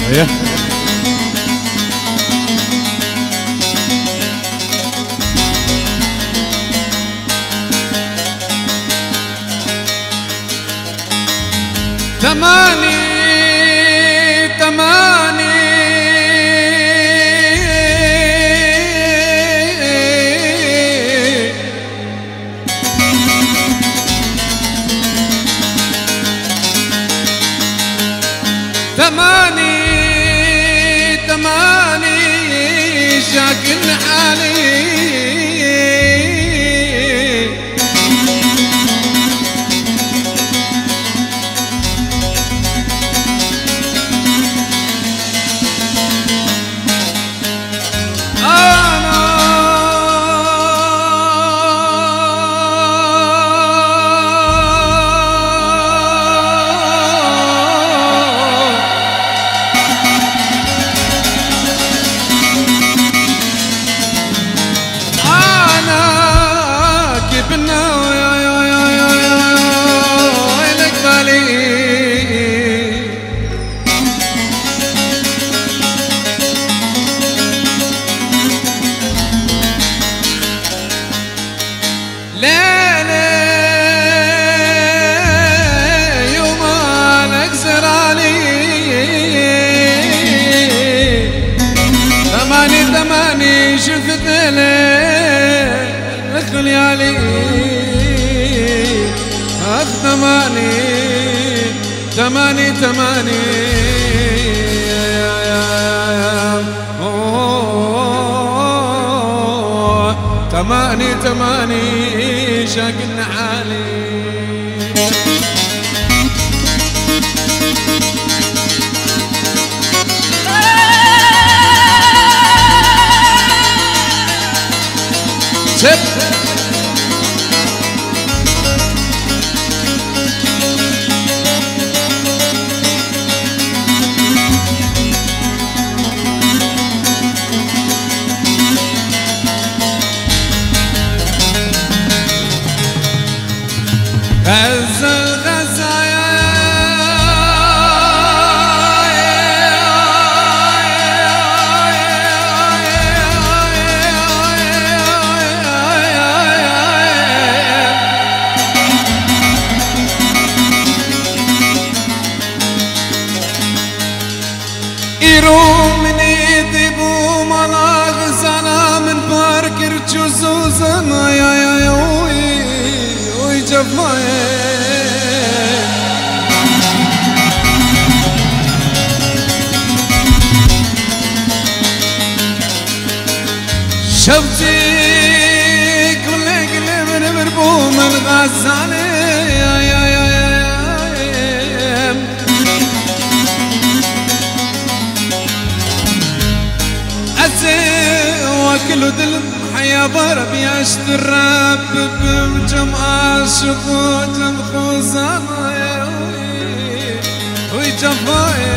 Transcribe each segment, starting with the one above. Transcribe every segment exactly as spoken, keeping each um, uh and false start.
ايه تماني تماني تماني تماني شاكن حالي شفت لك ليالي اخ تماني تماني تماني تماني تماني شاقن حالي شب غزة الغزة يروم من يدبو ملا غزانا من بارك رجوزوزنا يا يا يا وي وي جفاي شفتي كل قلب نبربو من غزالي يا يا يا وكل دل حيا ضرب يشترى بجمع شقوت الخوزانة يا وي وي جفاي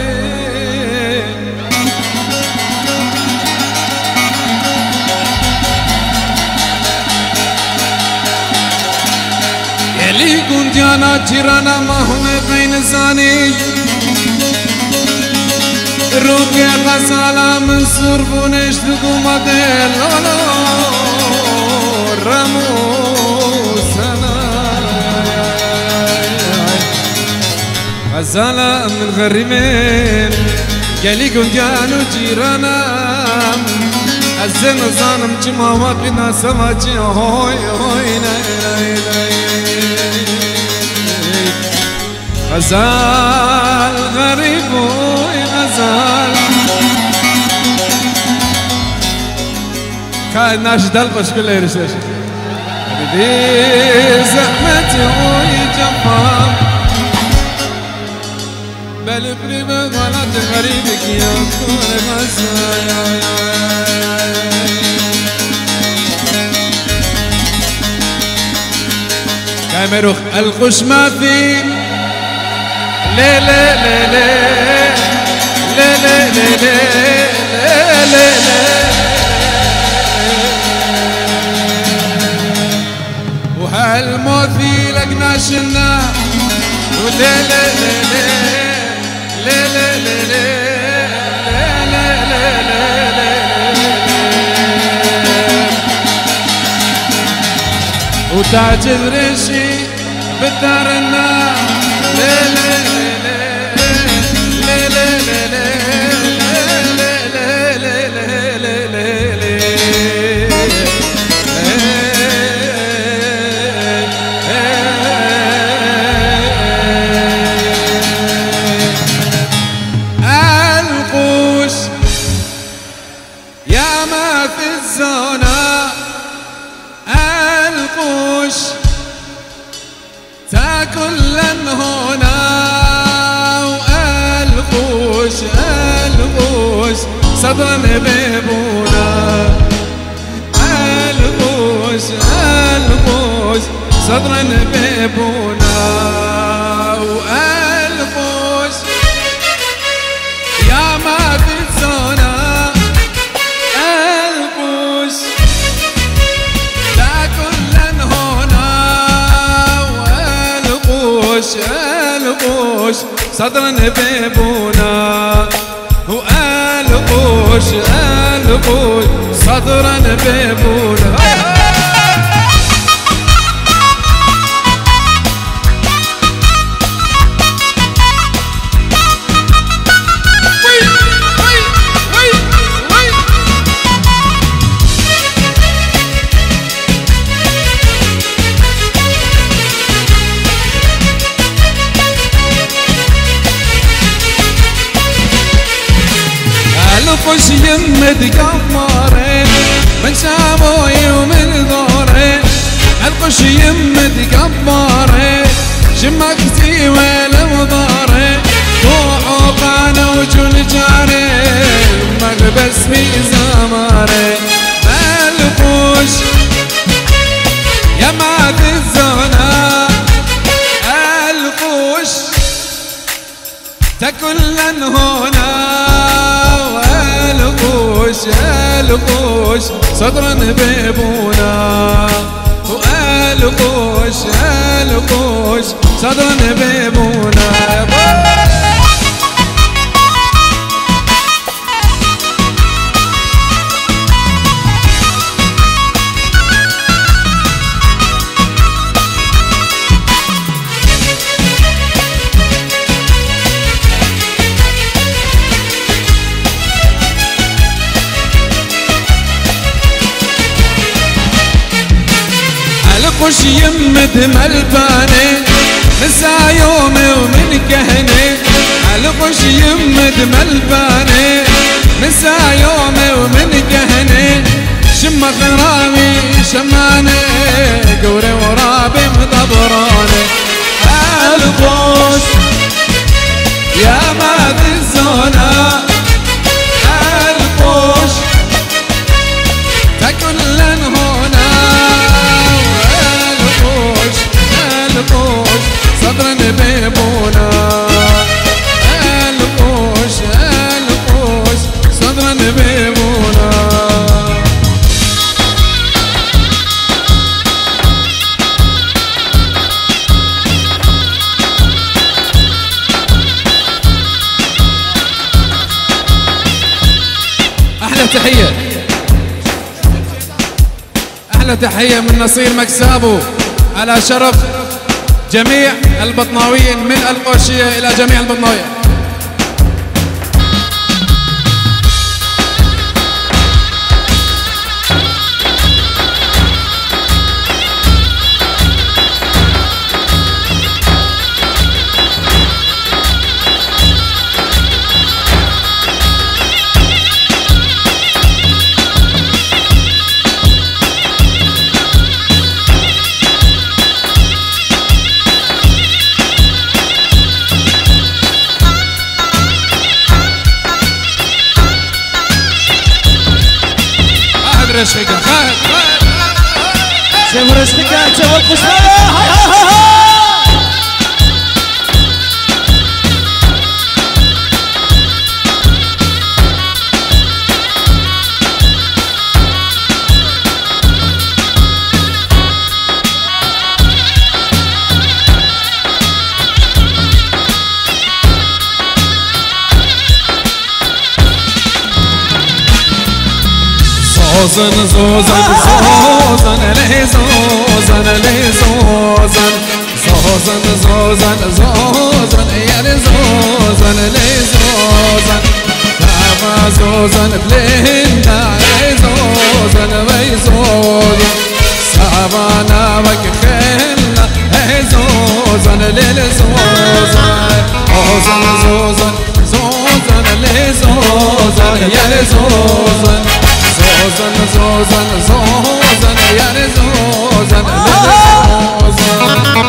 يلي كنت انا جيرانا ما هم بين زاني روكي غزالة من صرفونيش تقوم ديل رموسنا غزالة من غريمين قالي كنت جانو جيرانا الزين صانم جمع وقنا سماجي هوي هوي غزال غريب وي غزال كان ناشد البش كله يرسل حبيبي زحمتي وي جنبام بل بريبة غلط غريبك يا كل غزال كاميروخ القش ما في لي لي لي لي لي لي لي لي لي وهالموت لقناشنا ولي لي لي لي لي لي لي وتاج الرشي بالدار النار ليلي تاكل هنا والقوش القوش صدرا بيبونا القوش القوش صدرا بيبونا والقوش يا ما تنسونا القوش تاكل هنا القوش صدرا بيبونا والقوش القوش صدرا بيبونا القوش يمد قمارين من شابوي ومن ذورين القوش يمد قمارين شمكتي والمضارين طوعوق انا وجل جارين مغبس في زمارين القوش يا ما تزونا القوش تكل هنا القوش القوش صدرا بيبونا والقوش القوش صدرا بيبونا القوش يمد ملباني نسى يومي ومن كهني القوش يمد ملباني نسى يومي ومن كهني شم غرامي شماني قوري ورابي مدبراني القوش يا ما تنسونا القوش تكن هنا القوش صدرا بيبونا القوش القوش صدرا بيبونا احلى تحية احلى تحية من نصير مكسابو على شرف جميع البطناويين من القوشية إلى جميع البطناوية. رشقة خالد شوف رشقة شوف القصة زوزن زوزن زوزن لي زوزن لي زوزن زوزن زوزن زوزن يا لي زوزن لي زوزن تابا زوزن بلينا لي زوزن بي زوزن سابانا بك خيلنا لي زوزن لي زوزن زوزن زوزن زوزن لي زوزن يا لي زوزن زوزن زوزن زوزن يا لي زوزن لي زوزن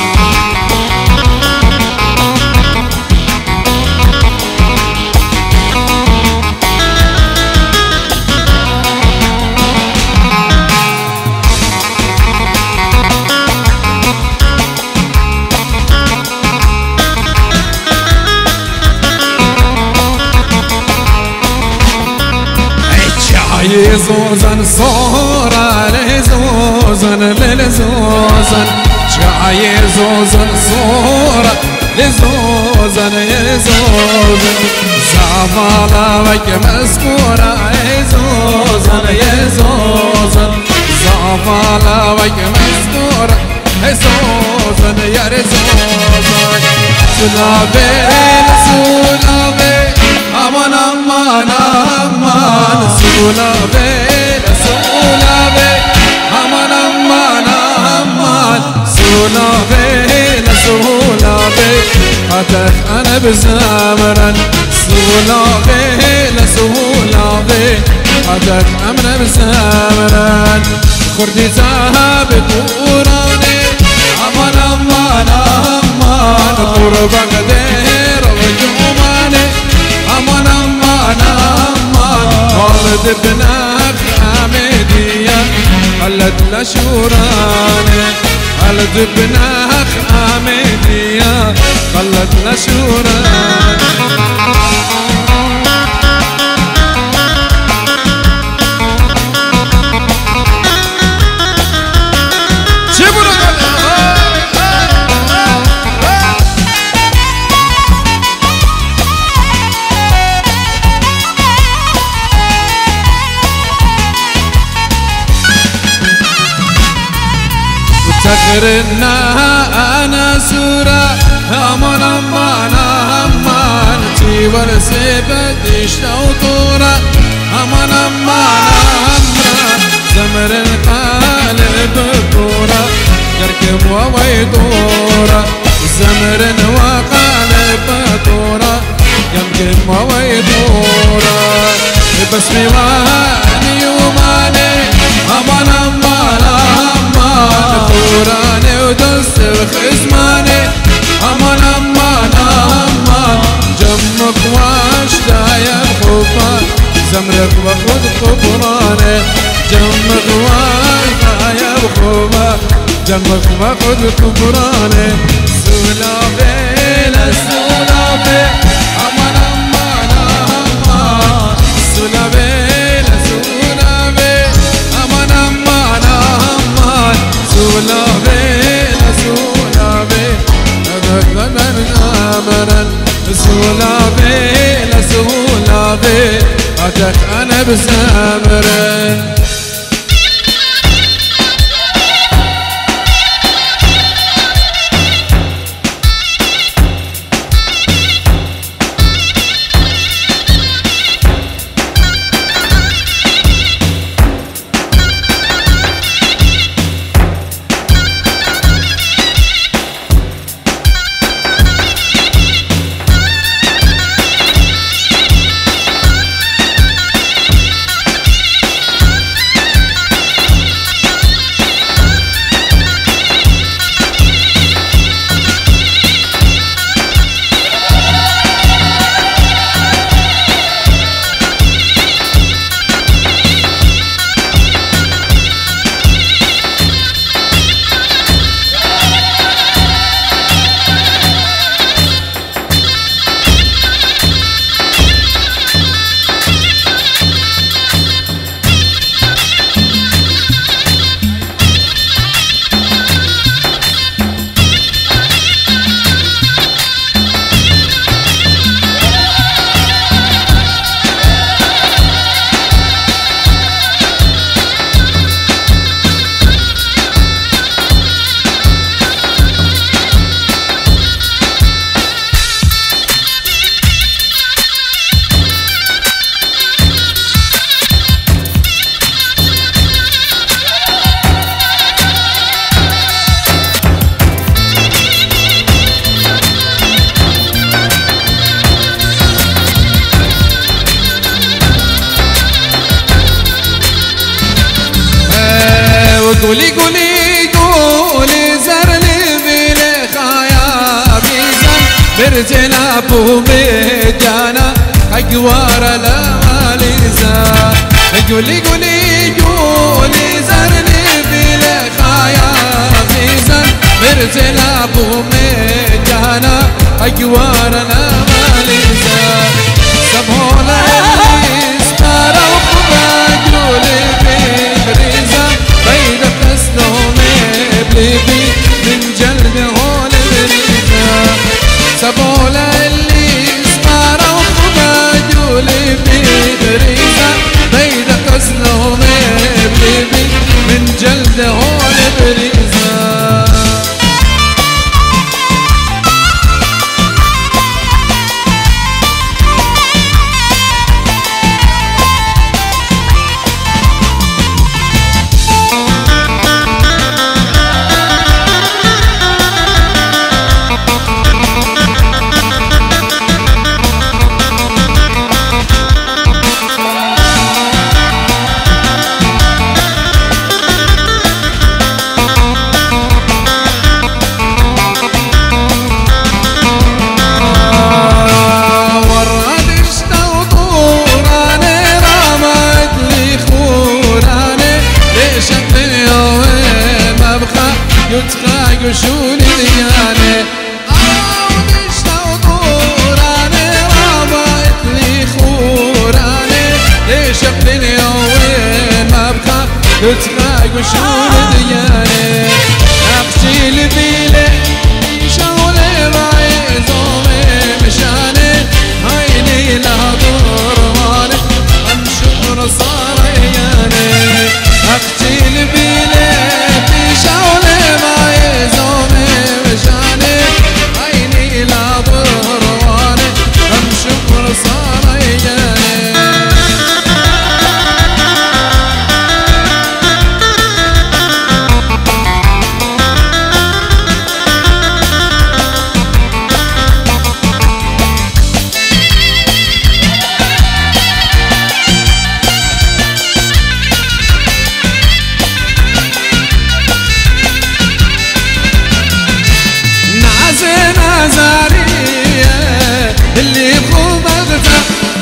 زوزن صورة لزوزن لزوزن جاي زوزن صورة لزوزن يزوزن زعفالة وك مسكورة يزوزن يزوزن زعفالة وك مسكورة يزوزن يا رزوزن سلابي لسلابي aman aman aman sula be sula be aman aman aman sula be sula be hatak ana bzamran sula be sula be hatak amna bzamran khurdi zahab qurani aman aman aman qurba qadir wajumani aman aman aman والد ابنك حميدية خلت لشوراني والد ابنك حميدية خلت لشوراني تخرنا أنا سورة أمان أمان أمان تيور سيبت إشتاو طورة أمان أمان أمان زمر القالب طورة كركب وويدورة زمر وقالب طورة يمكن وويدورة بسمي واني يوماني أمان أمان أمان قراني ودس وخزماني أمان أمان أمان جمك واشتايا بخوفا زمرك وخذ قبراني جمك واشتايا بخوفا جمك وخذ قبراني سولافي لسولافي أمان أمان أمان سولافي لسولافي أمان أمان أمان سولافي لسولافي أذكر من أمرا سولافي لسولافي أتك أنا بسامرا قولي قولي قولي زرني بالخايا بيزن برتنا بوميدانا أقوار الأماليزا قولي قولي قولي زرني بالخايا بيزن برتنا بوميدانا أقوار الأماليزا سبونا اللي استاروا بقولي ببريزا بيد قسلومي بليبي من جلد هول بريزا سبونا اللي استاروا بقولي ببريزا بيد قسلومي بليبي من جلد هول بريزا يشون دياني أو نشتو طوراني رابط لي خوراني ليش ابني وين ما بخاف يتخاق وشون دياني أبشي لبيلي شغلي معي زومي مشاني عيني لها ضرماني أمشور صار عياني أبشي لبيلي شغلي معي زومي مشاني عيني لا ضرواني أمشور صار عياني اللي بخوبغته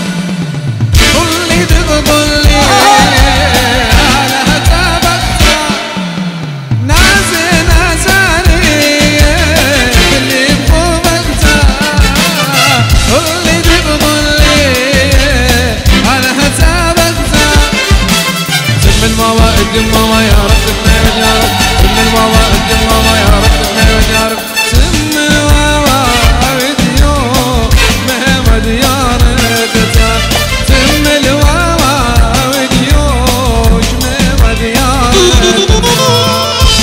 كل تقبلي على هتابغته نازي نازاني اللي بخوبغته كل تقبلي على هتابغته سم المواقف ماما يا رب تبني يا رب سم المواقف ماما يا رب تبني يا رب سم المواقف ديارتها سم الواوا وديوش ميمة ديارتها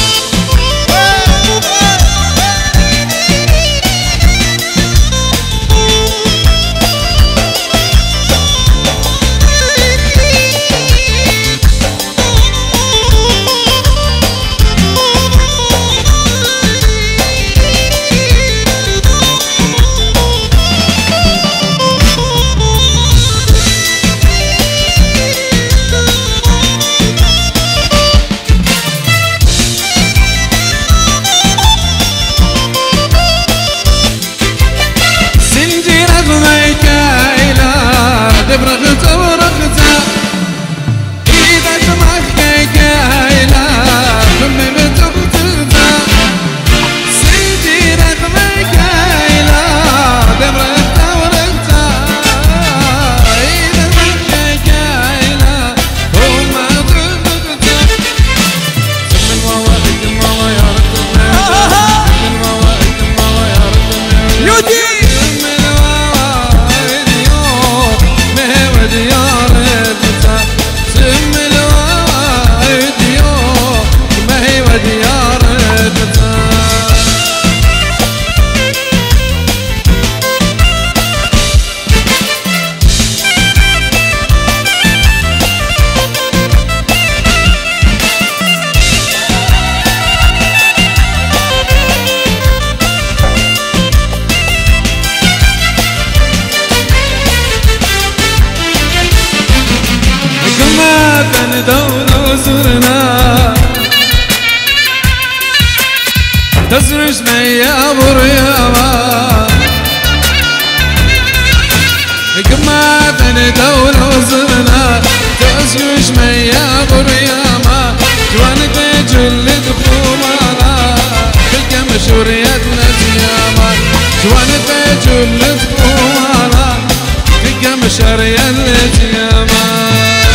برغته ورغته ايدك محكيك عيلا فمي بتغتغته سيدي رغمك عيلا برغته ورغته ايدك محكيك عيلا وما تغتغته سم المواقف ماما يا رب سم المواقف ماما يا رب يودي ديارتها سم الوايد يوم ما هي وديارتها دون وزرنا تزرش ميا بريما قماتني دولة وزرنا تزرش ميا بريما جوانك جلد خومانا تلك مشوريتنا زياما جوانك جلد خومانا تلك مشوريتنا زياما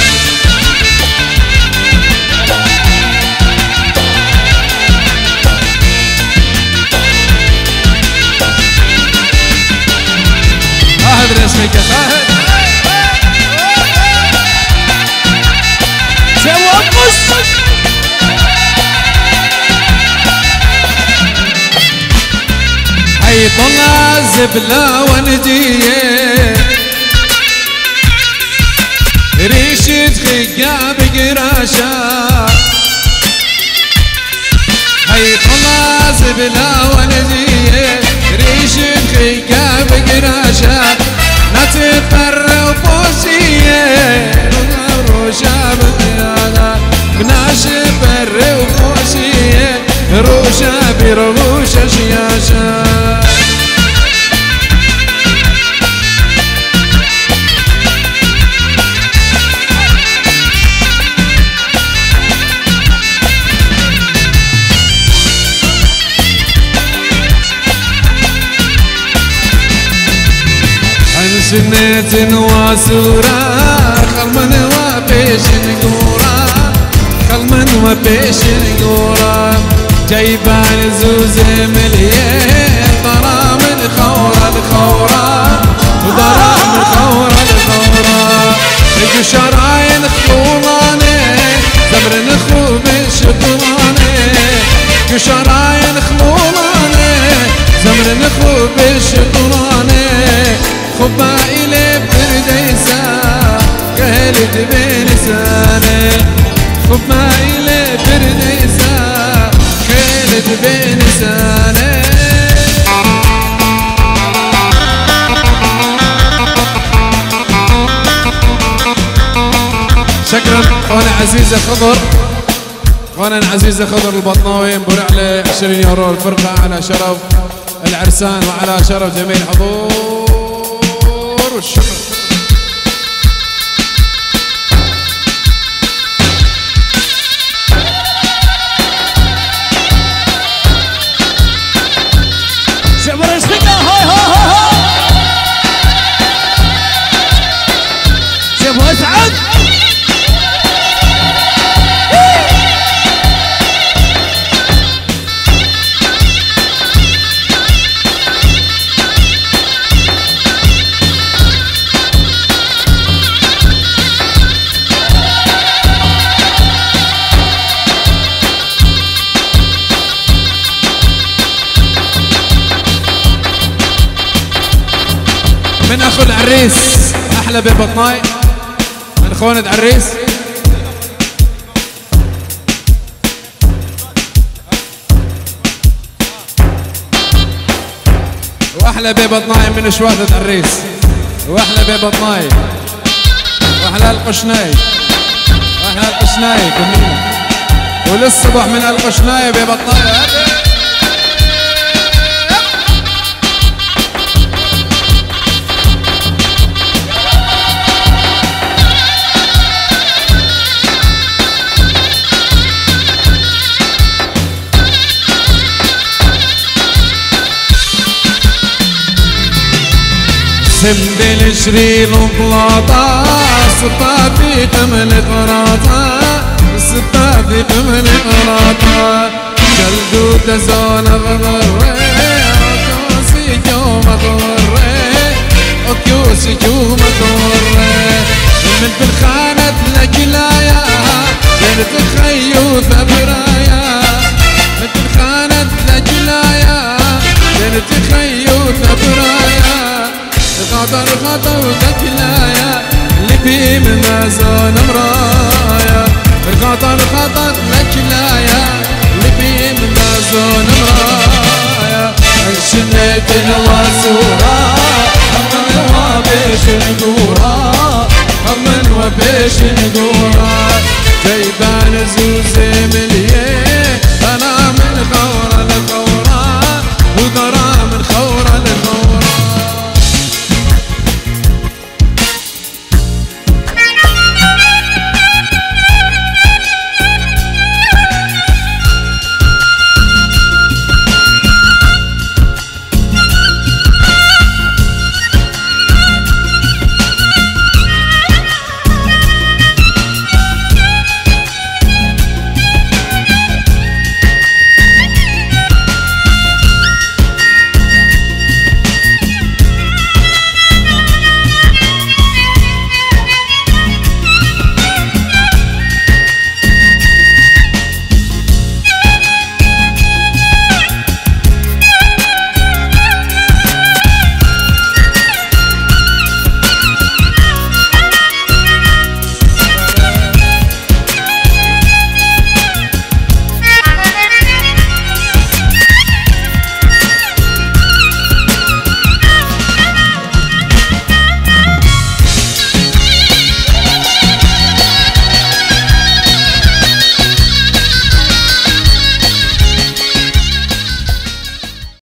اسمك خالد جواب مصر حي طلع زبلة وندية ريشة خيا بقراشة حي طلع زبلة وندية ريشة خيا بقراشة نتفر وفوشية روشة بقيادة بناشف بر وفوشية روشة بروشة شياشة سنة واسورة خلمن وبيش نقورة خلمن وبيش نقورة جايبان زوز مليان ضرا من خورة لخورة وضرا من خورة لخورة رجو شراين خلولاني زمر نخرو بالشطراني رجو شراين خلولاني زمر نخرو بالشطراني خبائلي برديسة قهلت بلساني خبائلي برديسة قهلت بلساني شكرا اخوانا عزيزة خضر اخوانا عزيزة خضر البطناوي مبروك عليه عشرين يورو الفرقة على شرف العرسان وعلى شرف جميع الحضور والشكر. شبر الشقة هاي هاي هاي هاي شبه اسعد من اخو العريس احلى ببطناي من اخوانة عريس واحلى ببطناي من شواطة عريس واحلى ببطناي واحلى القشناي واحلى القشناي كمين وللصبح من القشناي ببطناي سندل شرير وبلاطة صبا في قمل قراطة صبا في قمل قراطة جلدو تزون غضري أكيوسي جو مغري أكيوسي جو مغري من في الخانة لكلايا بين تخيو ثبرايا من في الخانة لكلايا بين تخيو ثبرايا خاطر خاطر لكلايا اللي من زون مرايا خاطر خاطر لكلايا اللي من زون مرايا الشنة الواسورة همن وبيش نقورا همن وبيش نقورا